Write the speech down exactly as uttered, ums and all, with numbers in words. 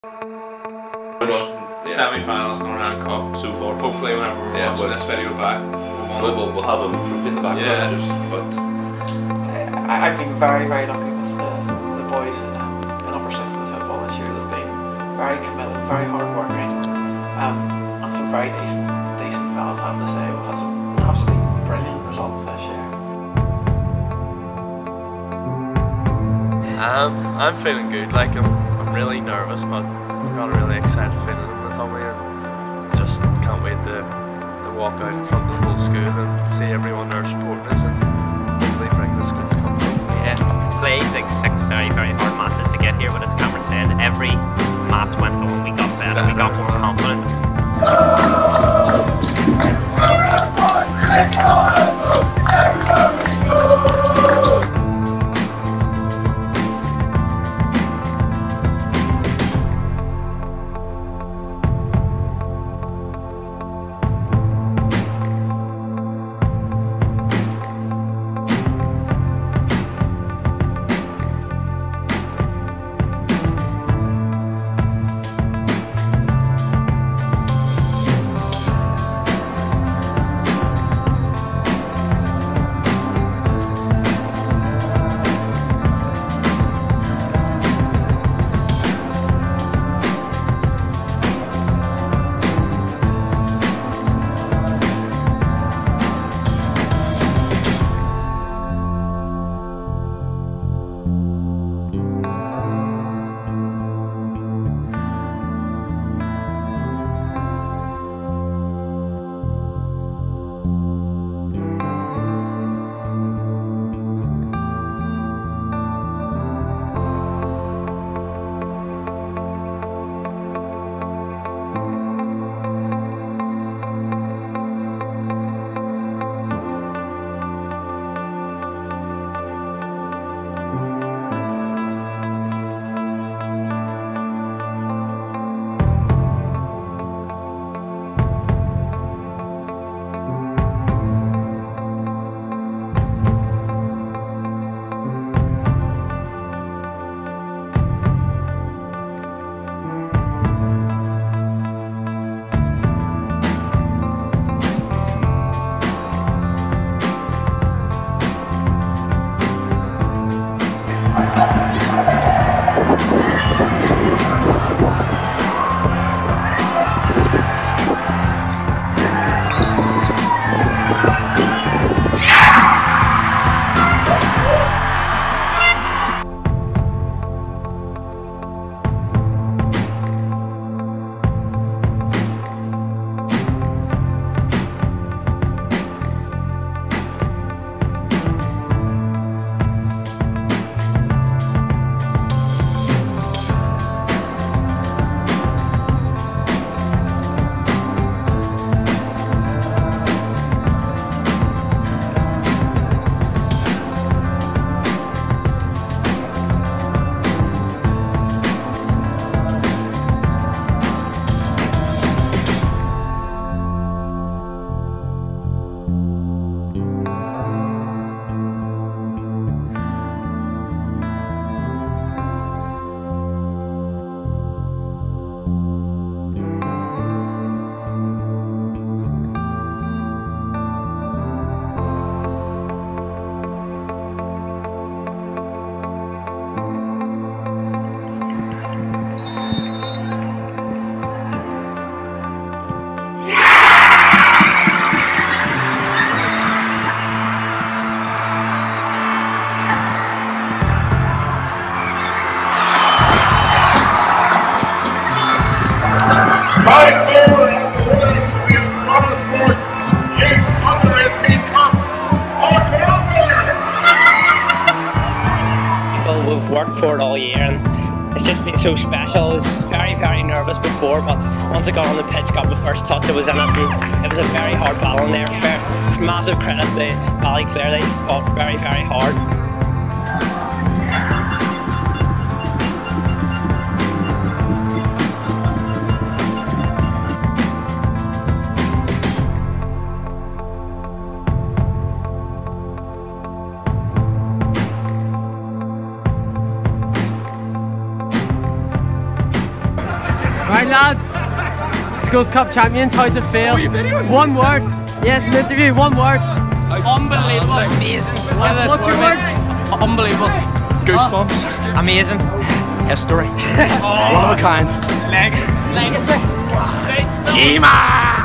Yeah. Semi-finals in the Iran Cup So far. Hopefully whenever we're Yeah, watching but this video back, We'll, we'll, we'll have a trophy in the background, Yeah. just, but I, I've been very, very lucky with the, the boys in, um, in upper sixth of football this year. They've been very committed, very hard working, um, and some very decent, decent fellas, I have to say. We've had some absolutely brilliant results this year. Um, I'm feeling good. Like I'm, I'm really nervous, but I've got a really excited feeling in my tummy, and just can't wait to, to walk out in front of the whole school and see everyone there supporting us, and hopefully bring the school to come home. Yeah, played like six very, very hard matches to get here, but as Cameron said, every match went on, we got better, we got more confident. We've worked for it all year, and it's just been so special. I was very, very nervous before, but once I got on the pitch, got my first touch, I was in it, and it was a very hard battle in there. Massive credit to Ballyclare, they fought very, very hard. Right, lads. Schools Cup champions, how's it feel? One word. Yeah, it's an interview. One word. Unbelievable. Amazing. What, what's your word? Unbelievable. Goosebumps. Amazing. History. One of a kind. Leg. Legacy. Kima!